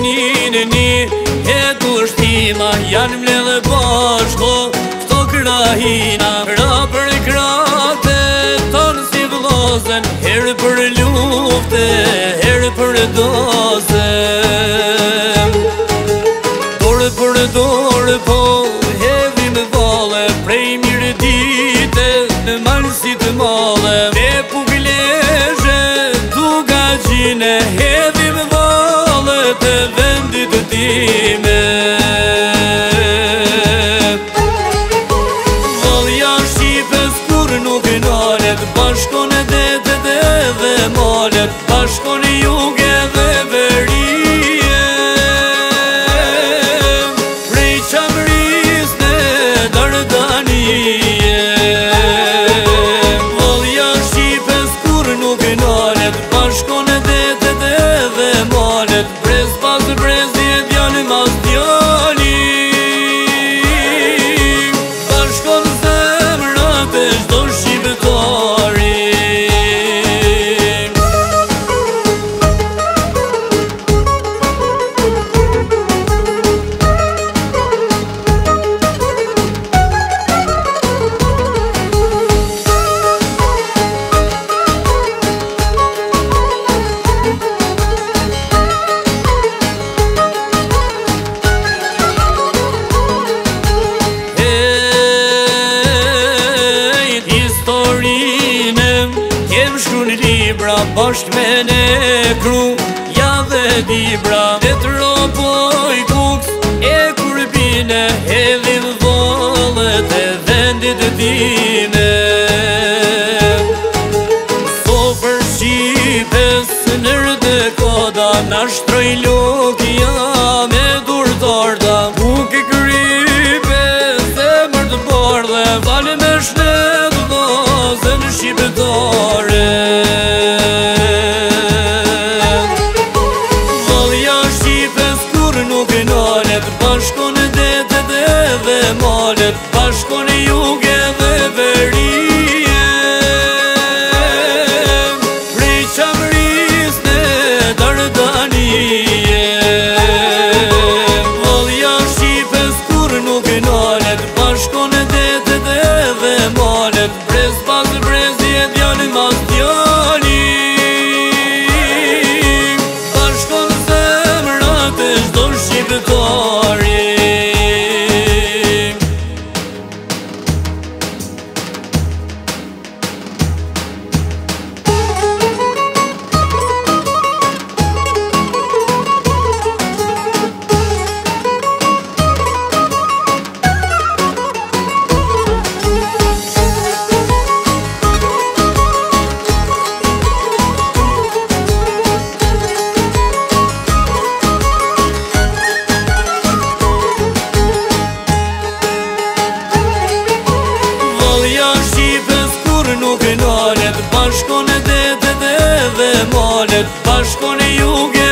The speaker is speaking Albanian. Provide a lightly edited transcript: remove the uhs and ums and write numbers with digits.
një e kushtima janë mledhe bashko këto krahina ra për krate tonë si vlozen herë për lufte herë për doze dorë për dorë po hedhim vale prej mirë dite në malësit male me pugleje duga gjine hedhim vale të vendit time valja Shqipës kur nuk nalet bashkon e detet edhe malet bashkon e juge dhe verije prej qamëris në Dardanije valja Shqipës kur nuk nalet bashkon e detet edhe malet brez pas brez djet janë mas djali bashkon zemrat e çdo shqiptari libra bashk me ne kru ja dhe dibra dhe të ropoj kuks e kurbine hedhim volet e vendit time Sofër Shqipës nër dhe koda na shtroj lukja me dur torda buke krype zemër të bardhe vale me shnet dozën shqiptare bashkon e detet edhe malet bashkon e juge dhe verije prej qamëris në Dardanije valja Shqipës kur nuk nalet bashkon e detet edhe malet brez pas brez djet janë mas djali bashkon zemrat e çdo shqiptari nuk nalet bashkon e detet edhe malet bashkon e juge